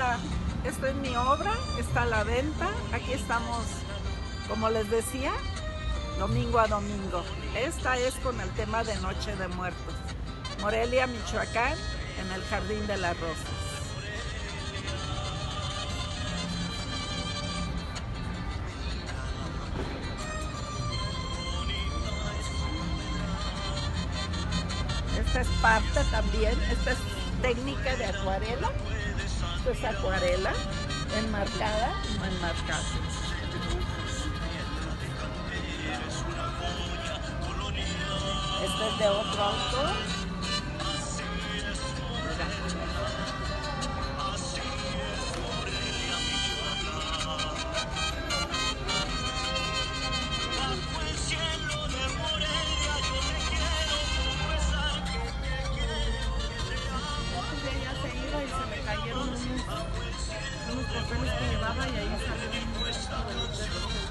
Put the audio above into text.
Esto es mi obra, está a la venta. Aquí estamos, como les decía, domingo a domingo. Esta es con el tema de Noche de Muertos. Morelia, Michoacán, en el Jardín de las Rosas. Esta es parte también, esta es técnica de acuarela. Esto es acuarela, enmarcada y no enmarcada. Este es de otro autor. Unos papeles que llevaba y ahí salió un